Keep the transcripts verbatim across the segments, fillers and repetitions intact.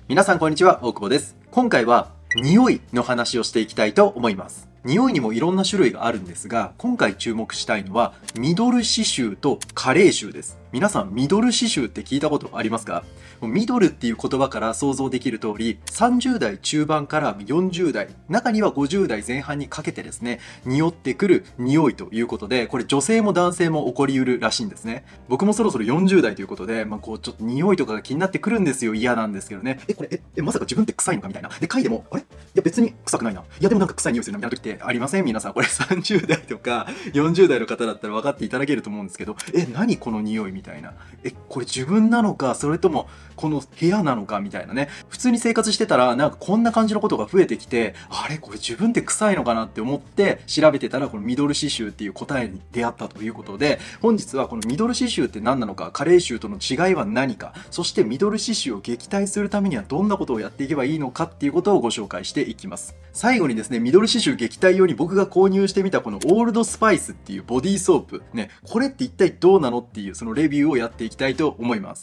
皆さんこんにちは、大久保です。今回は匂いの話をしていきたいと思います。匂いにもいろんな種類があるんですが、今回注目したいのはミドル刺繍と加齢臭です。皆さんミドル刺繍って聞いたことありますか？ミドルっていう言葉から想像できる通り、さんじゅう代中盤からよんじゅう代、中にはごじゅう代前半にかけてですね、匂ってくる匂いということで、これ女性も男性も起こりうるらしいんですね。僕もそろそろよんじゅう代ということで、まあ、こうちょっと匂いとかが気になってくるんですよ。嫌なんですけどね。え、これ、え、えまさか自分って臭いのかみたいな。で、嗅いでも、あれいや別に臭くないな。いやでもなんか臭い匂いするなみたいな時ってありません？皆さん。これさんじゅう代とかよんじゅう代の方だったら分かっていただけると思うんですけど、え、何この匂いみたいな。え、これ自分なのか、それともこの部屋なのかみたいなね。普通に生活してたら、なんかこんな感じのことが増えてきて、あれこれ自分って臭いのかなって思って調べてたら、このミドル刺繍っていう答えに出会ったということで、本日はこのミドル刺繍って何なのか、加齢臭との違いは何か、そしてミドル刺繍を撃退するためにはどんなことをやっていけばいいのかっていうことをご紹介していきます。最後にですね、ミドル刺繍撃退用に僕が購入してみたこのオールドスパイスっていうボディーソープ、ね、これって一体どうなのっていうそのレビューをやっていきたいと思います。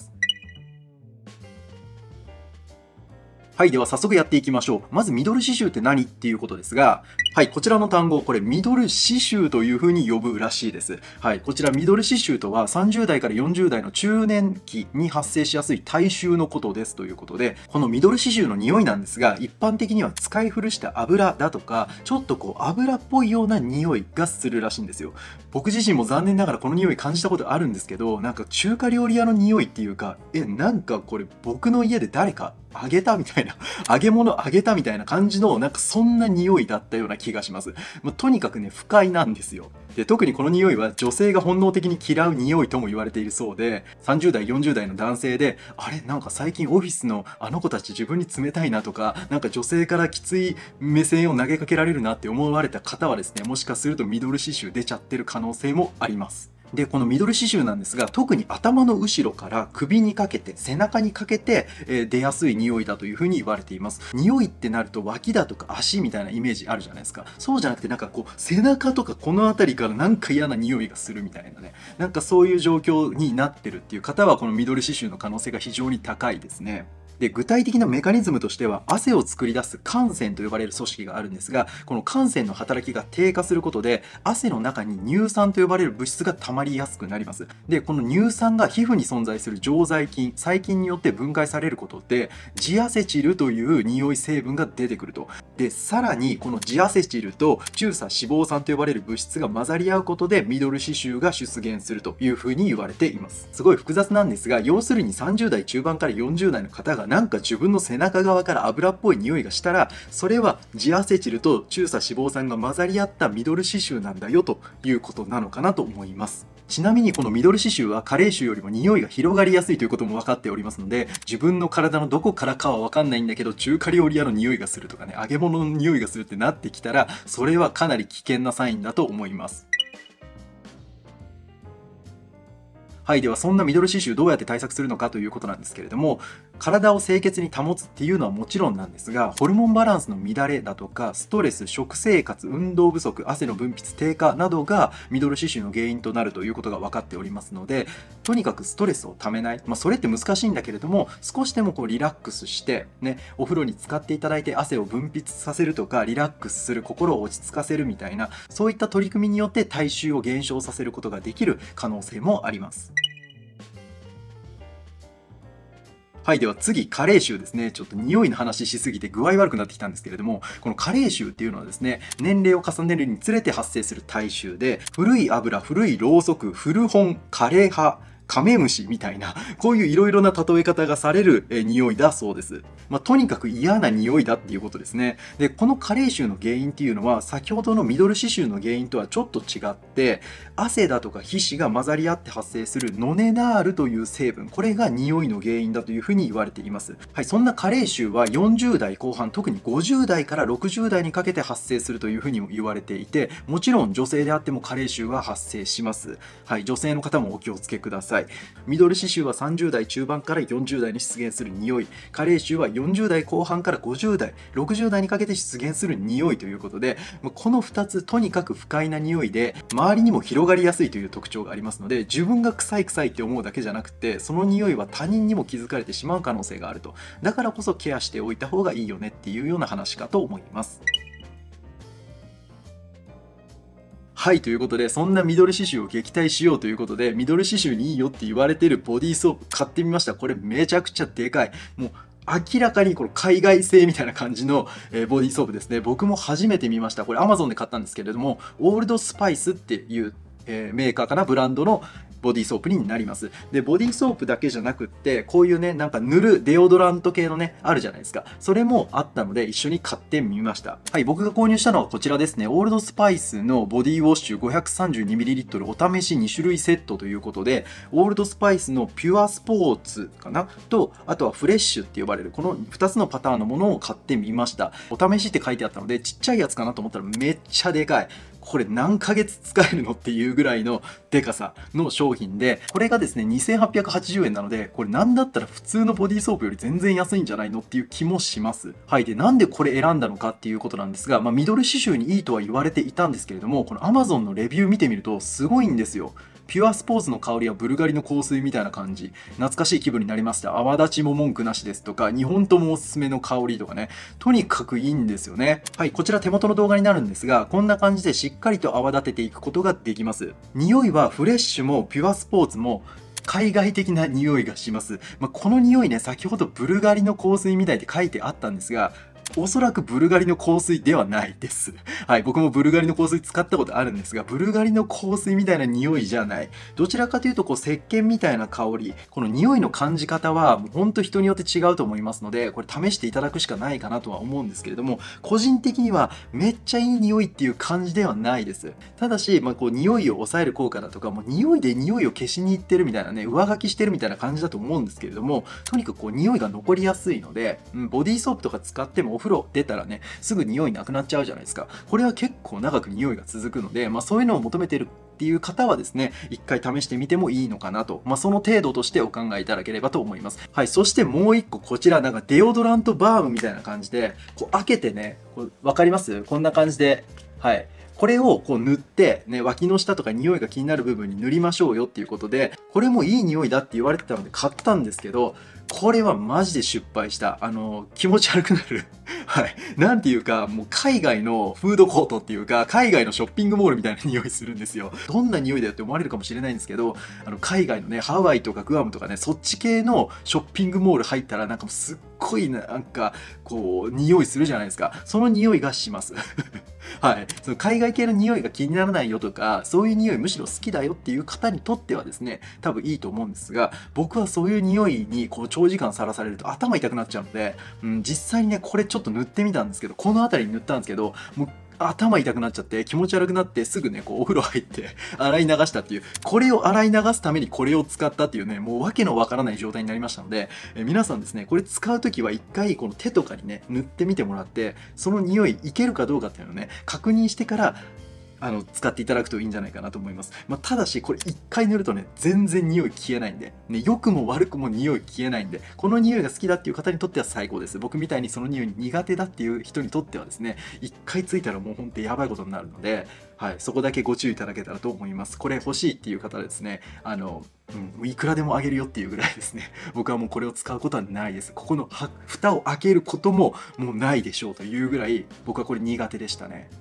はい、では早速やっていきましょう。まずミドル刺繍って何っていうことですが、はい、こちらの単語、これミドル刺繍というふうに呼ぶらしいです。はい、こちらミドル刺繍とはさんじゅう代からよんじゅう代の中年期に発生しやすい体臭のことですということで、このミドル刺繍の匂いなんですが、一般的には使い古した油だとか、ちょっとこう油っぽいような匂いがするらしいんですよ。僕自身も残念ながらこの匂い感じたことあるんですけど、なんか中華料理屋の匂いっていうか、え、なんかこれ僕の家で誰か揚げたみたいな、揚げ物揚げたみたいな感じの、なんかそんな匂いだったような気がします。まあ、とにかくね、不快なんですよ。で、特にこの匂いは女性が本能的に嫌う匂いとも言われているそうで、さんじゅう代、よんじゅう代の男性で、あれなんか最近オフィスのあの子たち自分に冷たいなとか、なんか女性からきつい目線を投げかけられるなって思われた方はですね、もしかするとミドル刺繍出ちゃってる可能性もあります。で、このミドル刺繍なんですが、特に頭の後ろから首にかけて、背中にかけて、えー、出やすい匂いだというふうに言われています。匂いってなると脇だとか足みたいなイメージあるじゃないですか。そうじゃなくてなんかこう、背中とかこの辺りからなんか嫌な匂いがするみたいなね。なんかそういう状況になってるっていう方は、このミドル刺繍の可能性が非常に高いですね。で、具体的なメカニズムとしては、汗を作り出す汗腺と呼ばれる組織があるんですが、この汗腺の働きが低下することで、汗の中に乳酸と呼ばれる物質が溜まりやすくなります。で、この乳酸が皮膚に存在する常在菌、細菌によって分解されることで、ジアセチルという匂い成分が出てくると。で、さらに、このジアセチルと中鎖脂肪酸と呼ばれる物質が混ざり合うことで、ミドル刺繍が出現するというふうに言われています。すごい複雑なんですが、要するにさんじゅう代中盤からよんじゅう代の方がなんか自分の背中側から油っぽい匂いがしたら、それはジアセチルと中鎖脂肪酸が混ざり合ったミドル刺繍なんだよということなのかなと思います。ちなみにこのミドル刺繍は加齢臭よりも匂いが広がりやすいということも分かっておりますので、自分の体のどこからかは分かんないんだけど、中華料理屋の匂いがするとかね、揚げ物の匂いがするってなってきたら、それはかなり危険なサインだと思います。はい、ではそんなミドル刺繍どうやって対策するのかということなんですけれども、体を清潔に保つっていうのはもちろんなんですが、ホルモンバランスの乱れだとか、ストレス、食生活、運動不足、汗の分泌低下などがミドル刺繍の原因となるということが分かっておりますので、とにかくストレスをためない、まあ、それって難しいんだけれども、少しでもこうリラックスして、ね、お風呂に浸かっていただいて汗を分泌させるとか、リラックスする、心を落ち着かせるみたいな、そういった取り組みによって体臭を減少させることができる可能性もあります。はい、では次、加齢臭ですね。ちょっと匂いの話しすぎて具合悪くなってきたんですけれども、この加齢臭っていうのはですね、年齢を重ねるにつれて発生する体臭で、古い油、古いろうそく、古本、枯れ葉、カメムシみたいな、こういういろいろな例え方がされるえ匂いだそうです。まあ、とにかく嫌な匂いだっていうことですね。で、この加齢臭の原因っていうのは、先ほどのミドル刺繍の原因とはちょっと違って、汗だとか皮脂が混ざり合って発生するノネナールという成分、これが匂いの原因だというふうに言われています。はい、そんな加齢臭はよんじゅう代後半、特にごじゅう代からろくじゅう代にかけて発生するというふうにも言われていて、もちろん女性であっても加齢臭は発生します。はい、女性の方もお気をつけください。ミドル刺繍はさんじゅう代中盤からよんじゅう代に出現する匂い、加齢臭はよんじゅう代後半からごじゅう代、ろくじゅう代にかけて出現する匂いということで、このふたつとにかく不快な匂いで、周りにも広がりやすいという特徴がありますので、自分が臭い臭いって思うだけじゃなくて、その匂いは他人にも気づかれてしまう可能性があると。だからこそケアしておいた方がいいよねっていうような話かと思います。はい、ということで、そんなミドル刺繍を撃退しようということで、ミドル刺繍にいいよって言われてるボディーソープ買ってみました。これめちゃくちゃでかい。もう明らかにこの海外製みたいな感じの、えー、ボディーソープですね。僕も初めて見ました。これ Amazon で買ったんですけれども、オールドスパイスっていう、えー、メーカーかな、ブランドのボディーソープになります。で、ボディーソープだけじゃなくって、こういうね、なんか塗るデオドラント系のね、あるじゃないですか。それもあったので、一緒に買ってみました。はい、僕が購入したのはこちらですね。オールドスパイスのボディウォッシュ ごひゃくさんじゅうにミリリットル お試しに種類セットということで、オールドスパイスのピュアスポーツかなと、あとはフレッシュって呼ばれる、このふたつのパターンのものを買ってみました。お試しって書いてあったので、ちっちゃいやつかなと思ったらめっちゃでかい。これ何ヶ月使えるのっていうぐらいのデカさの商品で、これがですね、にせんはっぴゃくはちじゅうえんなので、これなんだったら普通のボディーソープより全然安いんじゃないのっていう気もします。はい。で、なんでこれ選んだのかっていうことなんですが、まあ、ミドル刺繍にいいとは言われていたんですけれども、この Amazon のレビュー見てみるとすごいんですよ。ピュアスポーツの香りはブルガリの香水みたいな感じ。懐かしい気分になりました。泡立ちも文句なしですとか、にほんともおすすめの香りとかね。とにかくいいんですよね。はい、こちら手元の動画になるんですが、こんな感じでしっかりと泡立てていくことができます。匂いはフレッシュもピュアスポーツも海外的な匂いがします。まあ、この匂いね、先ほどブルガリの香水みたいって書いてあったんですが、おそらくブルガリの香水ではないです。はい、僕もブルガリの香水使ったことあるんですが、ブルガリの香水みたいな匂いじゃない。どちらかというと、こう、石鹸みたいな香り、この匂いの感じ方は、もうほんと人によって違うと思いますので、これ試していただくしかないかなとは思うんですけれども、個人的にはめっちゃいい匂いっていう感じではないです。ただし、まあ、こう、匂いを抑える効果だとか、もう匂いで匂いを消しに行ってるみたいなね、上書きしてるみたいな感じだと思うんですけれども、とにかくこう、匂いが残りやすいので、うん、ボディーソープとか使ってもお風呂出たらね、すぐ匂いなくなっちゃうじゃないですか。これは結構長く匂いが続くので、まあ、そういうのを求めてるっていう方はですね、一回試してみてもいいのかなと、まあ、その程度としてお考えいただければと思います。はい、そしてもう一個こちら、なんかデオドラントバームみたいな感じで、こう開けてね、こうわかります？こんな感じで、はい。これをこう塗って、ね、脇の下とか匂いが気になる部分に塗りましょうよっていうことで、これもいい匂いだって言われてたので買ったんですけど、これはマジで失敗した。あの、気持ち悪くなる。はい。なんていうか、もう海外のフードコートっていうか、海外のショッピングモールみたいな匂いするんですよ。どんな匂いだよって思われるかもしれないんですけど、あの、海外のね、ハワイとかグアムとかね、そっち系のショッピングモール入ったら、なんかもうすっごいなんか、こう、匂いするじゃないですか。その匂いがします。はい。その海外系の匂いが気にならないよとか、そういう匂いむしろ好きだよっていう方にとってはですね、多分いいと思うんですが、僕はそういう匂いにこう長時間さらされると頭痛くなっちゃうので、うん、実際にね、これちょっと塗ってみたんですけど、この辺りに塗ったんですけど、もう頭痛くなっちゃって気持ち悪くなってすぐね、こうお風呂入って洗い流したっていう、これを洗い流すためにこれを使ったっていうね、もうわけのわからない状態になりましたので、え皆さんですね、これ使うときは一回この手とかにね、塗ってみてもらって、その匂いいけるかどうかっていうのをね、確認してから、あの、使っていただくといいんじゃないかなと思います。まあ、ただし、これ一回塗るとね、全然匂い消えないんで、ね、良くも悪くも匂い消えないんで、この匂いが好きだっていう方にとっては最高です。僕みたいにその匂い苦手だっていう人にとってはですね、一回ついたらもうほんとやばいことになるので、はい、そこだけご注意いただけたらと思います。これ欲しいっていう方はですね、あの、うん、いくらでもあげるよっていうぐらいですね、僕はもうこれを使うことはないです。ここの蓋を開けることももうないでしょうというぐらい、僕はこれ苦手でしたね。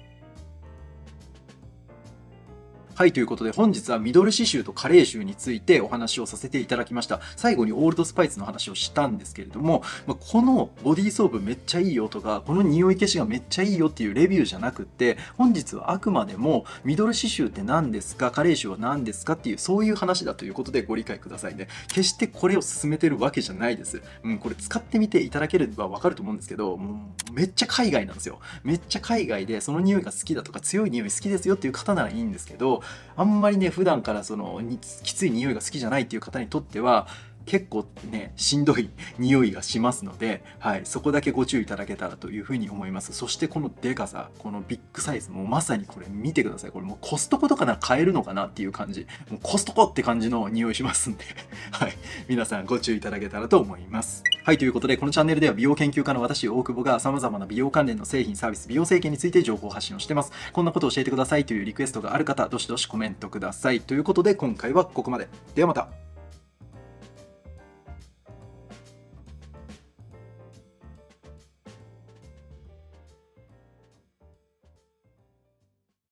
はい、ということで本日はミドル刺繍と加齢臭についてお話をさせていただきました。最後にオールドスパイスの話をしたんですけれども、まあ、このボディーソープめっちゃいいよとか、この匂い消しがめっちゃいいよっていうレビューじゃなくって、本日はあくまでもミドル刺繍って何ですか、加齢臭は何ですかっていう、そういう話だということでご理解くださいね。決してこれを勧めてるわけじゃないです。うん、これ使ってみていただければわかると思うんですけど、もうめっちゃ海外なんですよ。めっちゃ海外でその匂いが好きだとか強い匂い好きですよっていう方ならいいんですけど、あんまりね、普段からそのきつい匂いが好きじゃないっていう方にとっては、 結構ね、しんどい匂いがしますので、はい、そこだけご注意いただけたらというふうに思います。そしてこのデカさ、このビッグサイズ、もうまさにこれ見てください。これもうコストコとかなら買えるのかなっていう感じ。もうコストコって感じの匂いしますんで、はい、皆さんご注意いただけたらと思います。はい、ということで、このチャンネルでは美容研究家の私、大久保が様々な美容関連の製品、サービス、美容整形について情報発信をしてます。こんなことを教えてくださいというリクエストがある方、どしどしコメントください。ということで、今回はここまで。ではまた。